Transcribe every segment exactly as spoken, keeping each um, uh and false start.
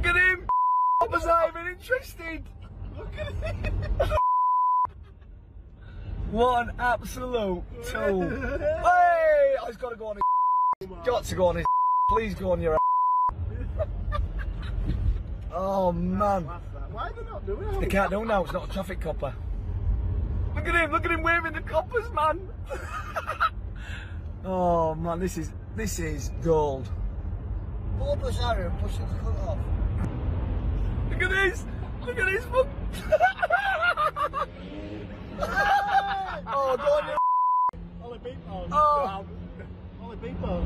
Look at him! I was not even interested! Look at him! What an absolute tool! Hey! I've got to go on his. Got to go on his. Please go on your. Oh man! Why are they not doing it? They can't do now. It's not a traffic copper. Look at him! Look at him waving the coppers, man! Oh man, this is this is gold. Pull up this area and push it to cut off. Look at this! Look at this! Look. Oh, go on your. Ollie beep on. Oh. Ollie beep on.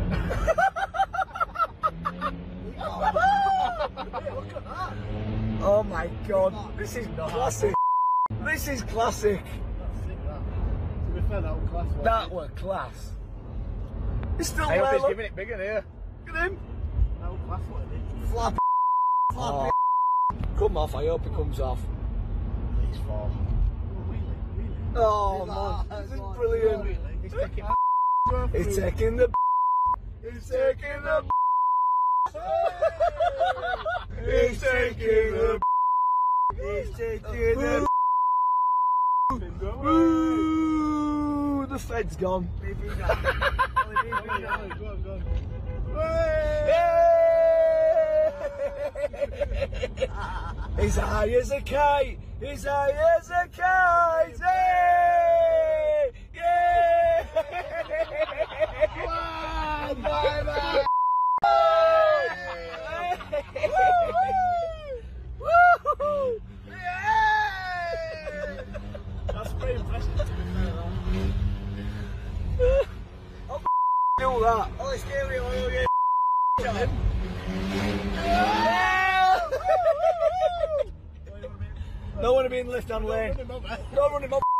Look at that. Oh my god, this is classic. This is classic. That's sick, that. To be fair, that was class. Wasn't That it? were class. It's still I there. hope he's Look. giving it bigger here. Look at him. That was class, wasn't it? Flap. Oh, come off, I hope it comes off. Please fall. Oh, wheelie, wheelie. Oh Ah, man, this is God. brilliant. Wheelie. He's taking. He's taking the. He's taking the. He's taking the. He's taking the. Ooh, the Fed's gone. Go on, go on. He's high as a kite. He's high as a kite. Hey! Yeah! One, bye bye. Woo! That's pretty impressive to be fair, that. I'll do that. Oh, it's scary. Oh, yeah. Don't want to be in the left-hand lane. Don't run him up.